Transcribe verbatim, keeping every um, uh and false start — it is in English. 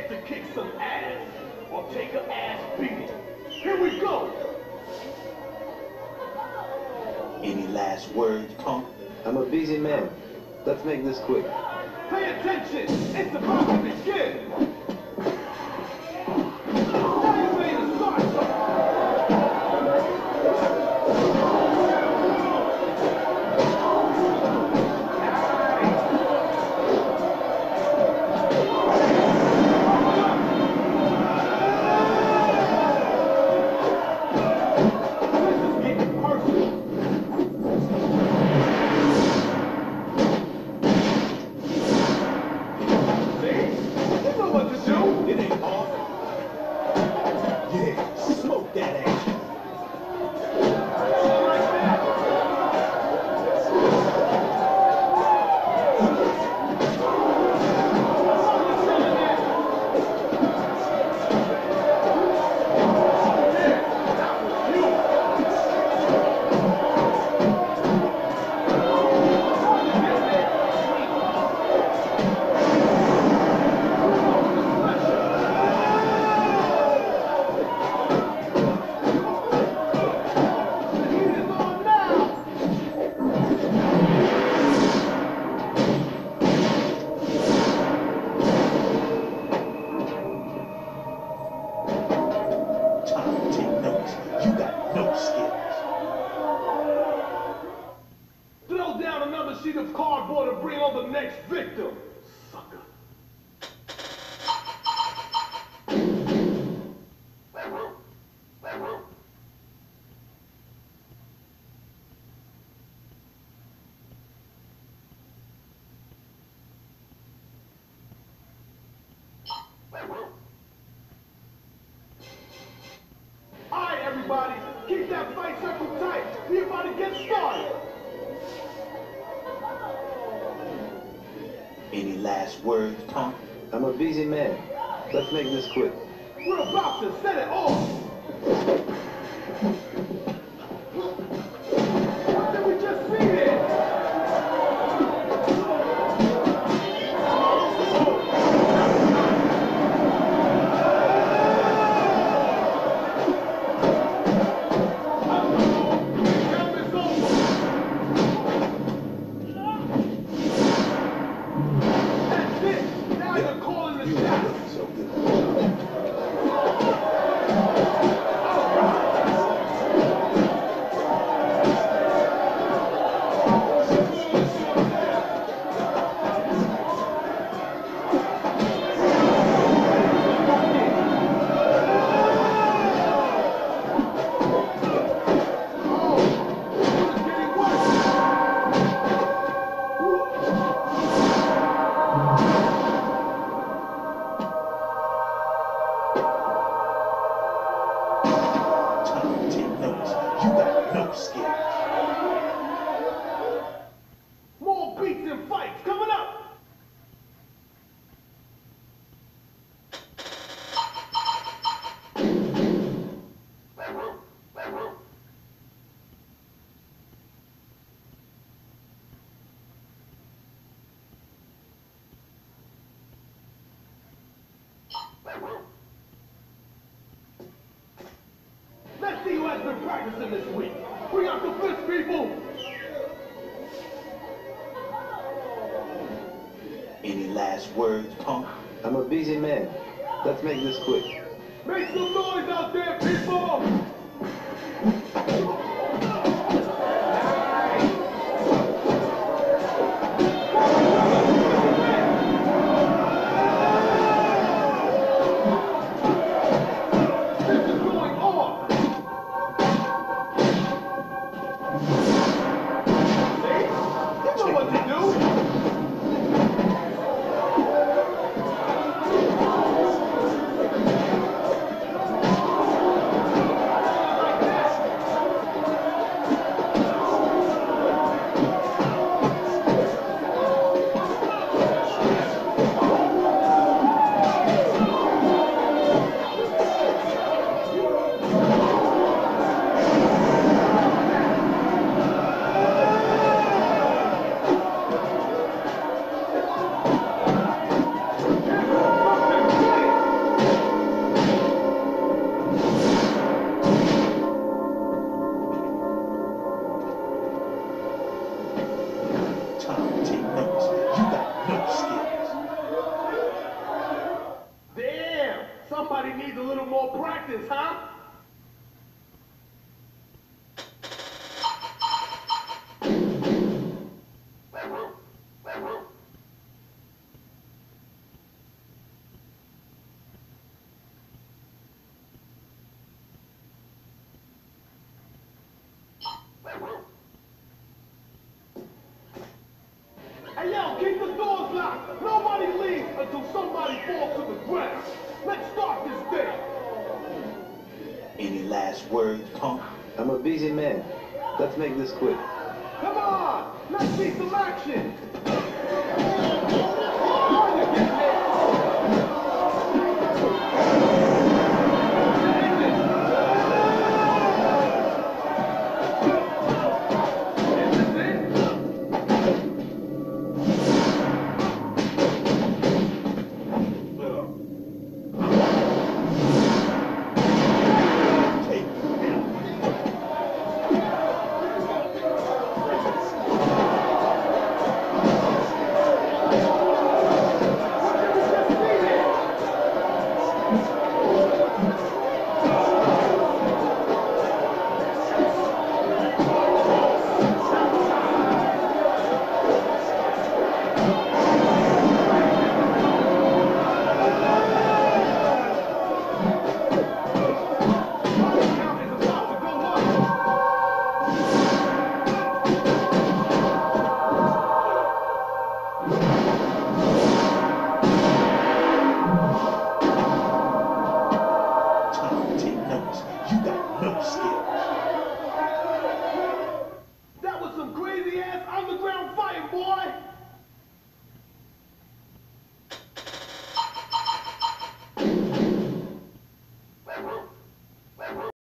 chance to kick some ass or take an ass beating. Here we go. Any last words, punk? I'm a busy man. Let's make this quick. Pay attention. It's about to begin. Now you ready to start something. Alright, everybody, keep that fight circle tight. We about to get started. Any last words, punk? I'm a busy man. Let's make this quick. We're about to set it off. What did we just see there? More beats and fights coming up! Let's see who has been practicing this week. Bring out the fist, people! Any last words, punk? I'm a busy man. Let's make this quick. Make some noise out there, people! time to take notice. You got no skills. Damn! Somebody needs a little more practice, huh? Hey, yo, keep the doors locked. Nobody leaves until somebody falls to the ground. Let's start this thing. Any last words, punk? I'm a busy man. Let's make this quick. Come on, let's see some action.